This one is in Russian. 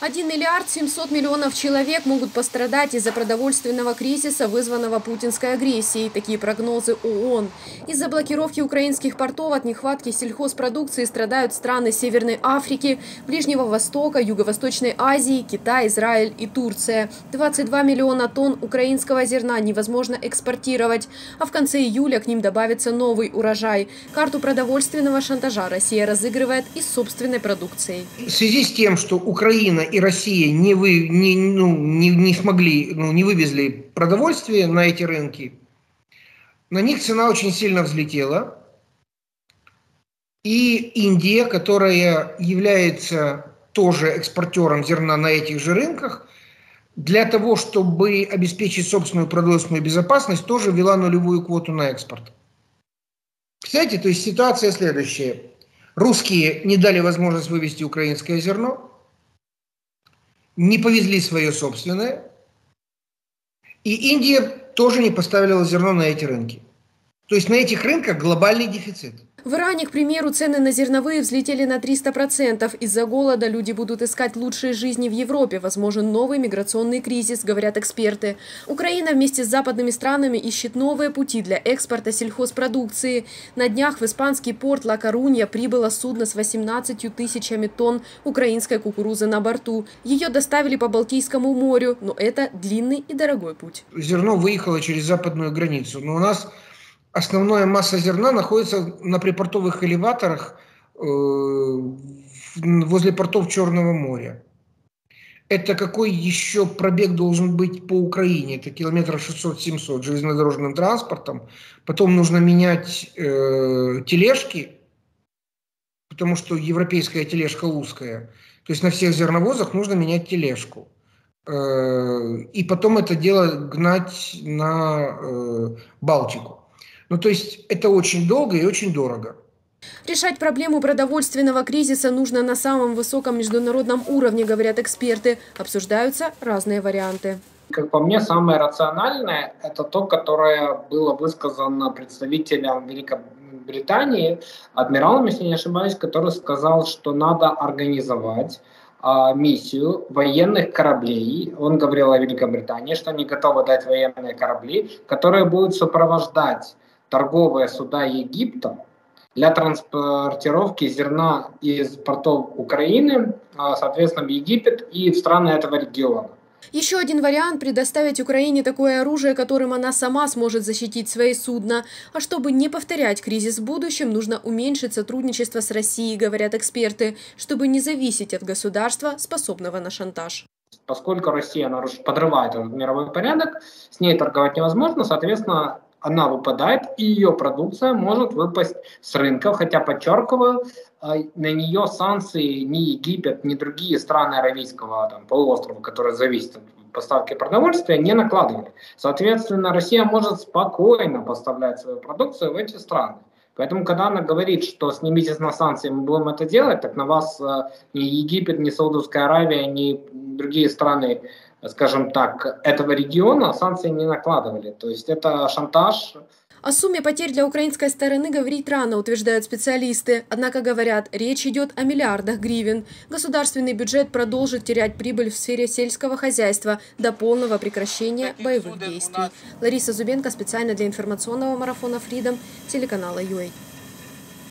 1 миллиард 700 миллионов человек могут пострадать из-за продовольственного кризиса, вызванного путинской агрессией. Такие прогнозы ООН. Из-за блокировки украинских портов от нехватки сельхозпродукции страдают страны Северной Африки, Ближнего Востока, Юго-Восточной Азии, Китай, Израиль и Турция. 22 миллиона тонн украинского зерна невозможно экспортировать. А в конце июля к ним добавится новый урожай. Карту продовольственного шантажа Россия разыгрывает и с собственной продукцией. В связи с тем, что Украина и Россия не вывезли продовольствие на эти рынки, на них цена очень сильно взлетела. И Индия, которая является тоже экспортером зерна на этих же рынках, для того, чтобы обеспечить собственную продовольственную безопасность, тоже ввела нулевую квоту на экспорт. Кстати, то есть ситуация следующая. Русские не дали возможность вывести украинское зерно, не повезли свое собственное, и Индия тоже не поставила зерно на эти рынки. То есть на этих рынках глобальный дефицит. В Иране, к примеру, цены на зерновые взлетели на 300%. Из-за голода люди будут искать лучшие жизни в Европе. Возможен новый миграционный кризис, говорят эксперты. Украина вместе с западными странами ищет новые пути для экспорта сельхозпродукции. На днях в испанский порт Ла-Корунья прибыло судно с 18 тысячами тонн украинской кукурузы на борту. Ее доставили по Балтийскому морю, но это длинный и дорогой путь. Зерно выехало через западную границу, но у нас основная масса зерна находится на припортовых элеваторах возле портов Черного моря. Это какой еще пробег должен быть по Украине? Это километров 600-700 железнодорожным транспортом. Потом нужно менять тележки, потому что европейская тележка узкая. То есть на всех зерновозах нужно менять тележку. И потом это дело гнать на Балтику. Ну, то есть это очень долго и очень дорого. Решать проблему продовольственного кризиса нужно на самом высоком международном уровне, говорят эксперты. Обсуждаются разные варианты. Как по мне, самое рациональное – это то, которое было высказано представителем Великобритании, адмиралом, если не ошибаюсь, который сказал, что надо организовать миссию военных кораблей. Он говорил о Великобритании, что они готовы дать военные корабли, которые будут сопровождать торговые суда Египта для транспортировки зерна из портов Украины, соответственно, в Египет и в страны этого региона. Еще один вариант – предоставить Украине такое оружие, которым она сама сможет защитить свои судна. А чтобы не повторять кризис в будущем, нужно уменьшить сотрудничество с Россией, говорят эксперты, чтобы не зависеть от государства, способного на шантаж. Поскольку Россия подрывает этот мировой порядок, с ней торговать невозможно, соответственно, она выпадает, и ее продукция может выпасть с рынков, хотя, подчеркиваю, на нее санкции ни Египет, ни другие страны Аравийского полуострова, которые зависят от поставки продовольствия, не накладывали. Соответственно, Россия может спокойно поставлять свою продукцию в эти страны. Поэтому, когда она говорит, что снимите с нас санкции, мы будем это делать, так на вас ни Египет, ни Саудовская Аравия, ни другие страны, скажем так, этого региона санкции не накладывали. То есть это шантаж. О сумме потерь для украинской стороны говорить рано, утверждают специалисты. Однако, говорят, речь идет о миллиардах гривен. Государственный бюджет продолжит терять прибыль в сфере сельского хозяйства до полного прекращения боевых действий. Лариса Зубенко специально для информационного марафона Freedom телеканала UA.